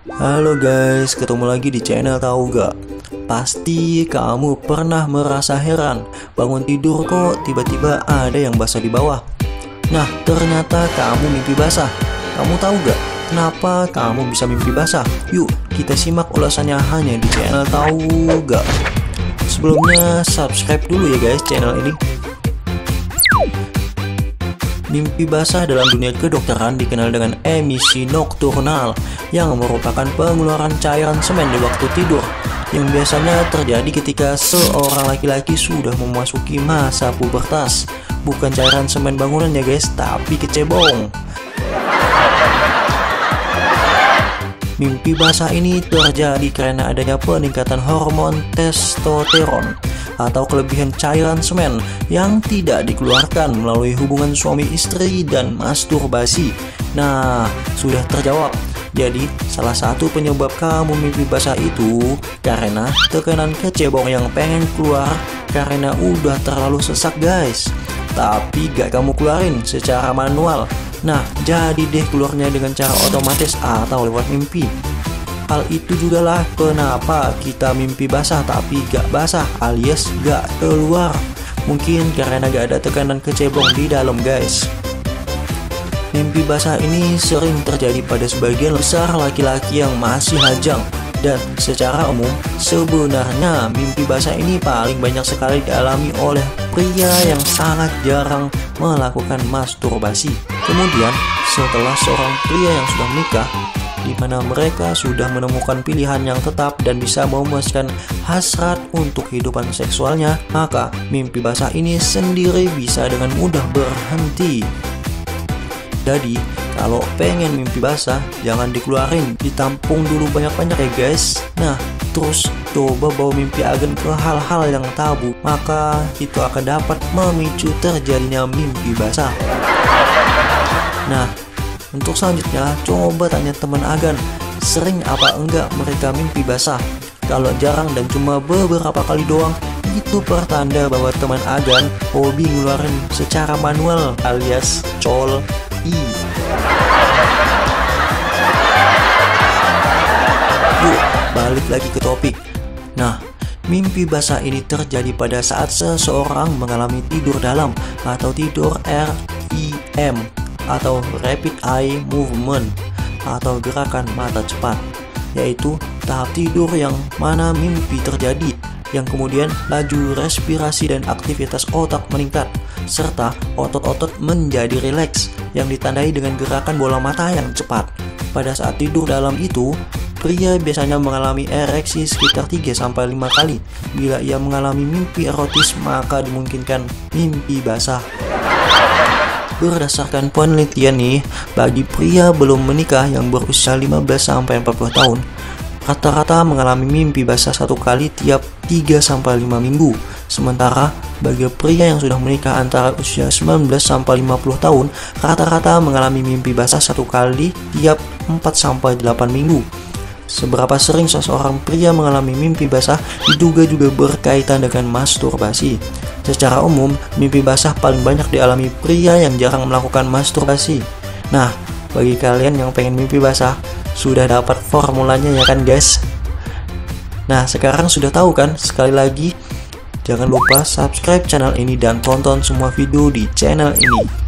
Halo guys, ketemu lagi di channel Tahu Gak? Pasti kamu pernah merasa heran, bangun tidur kok tiba-tiba ada yang basah di bawah. Nah, ternyata kamu mimpi basah. Kamu tahu gak kenapa kamu bisa mimpi basah? Yuk, kita simak ulasannya hanya di channel Tahu Gak. Sebelumnya, subscribe dulu ya guys channel ini. Mimpi basah dalam dunia kedokteran dikenal dengan emisi nokturnal, yang merupakan pengeluaran cairan semen di waktu tidur, yang biasanya terjadi ketika seorang laki-laki sudah memasuki masa pubertas. Bukan cairan semen bangunan ya guys, tapi kecebong. Mimpi basah ini terjadi karena adanya peningkatan hormon testosteron atau kelebihan cairan semen yang tidak dikeluarkan melalui hubungan suami istri dan masturbasi. Nah, sudah terjawab. Jadi, salah satu penyebab kamu mimpi basah itu karena tekanan kecebong yang pengen keluar karena udah terlalu sesak guys. Tapi gak kamu keluarin secara manual. Nah, jadi deh keluarnya dengan cara otomatis atau lewat mimpi. Hal itu juga lah kenapa kita mimpi basah tapi gak basah alias gak keluar. Mungkin karena gak ada tekanan kecebong di dalam guys. Mimpi basah ini sering terjadi pada sebagian besar laki-laki yang masih lajang. Dan secara umum sebenarnya mimpi basah ini paling banyak sekali dialami oleh pria yang sangat jarang melakukan masturbasi. Kemudian setelah seorang pria yang sudah menikah, di mana mereka sudah menemukan pilihan yang tetap dan bisa memuaskan hasrat untuk kehidupan seksualnya, maka mimpi basah ini sendiri bisa dengan mudah berhenti. Jadi, kalau pengen mimpi basah, jangan dikeluarin, ditampung dulu banyak-banyak ya guys. Nah, terus coba bawa mimpi agen ke hal-hal yang tabu, maka itu akan dapat memicu terjadinya mimpi basah. Nah, untuk selanjutnya, coba tanya teman agan, sering apa enggak mereka mimpi basah? Kalau jarang dan cuma beberapa kali doang, itu pertanda bahwa teman agan hobi ngeluarin secara manual alias col. Yuk, balik lagi ke topik. Nah, mimpi basah ini terjadi pada saat seseorang mengalami tidur dalam atau tidur REM atau Rapid Eye Movement atau gerakan mata cepat, yaitu tahap tidur yang mana mimpi terjadi, yang kemudian laju respirasi dan aktivitas otak meningkat, serta otot-otot menjadi rileks, yang ditandai dengan gerakan bola mata yang cepat. Pada saat tidur dalam itu, pria biasanya mengalami ereksi sekitar 3-5 kali. Bila ia mengalami mimpi erotis, maka dimungkinkan mimpi basah. Berdasarkan penelitian nih, bagi pria belum menikah yang berusia 15-40 tahun, rata-rata mengalami mimpi basah 1 kali tiap 3-5 minggu. Sementara bagi pria yang sudah menikah antara usia 19-50 tahun, rata-rata mengalami mimpi basah 1 kali tiap 4-8 minggu. Seberapa sering seseorang pria mengalami mimpi basah diduga juga berkaitan dengan masturbasi. Secara umum, mimpi basah paling banyak dialami pria yang jarang melakukan masturbasi. Nah, bagi kalian yang pengen mimpi basah, sudah dapat formulanya ya kan guys? Nah, sekarang sudah tahu kan? Sekali lagi, jangan lupa subscribe channel ini dan tonton semua video di channel ini.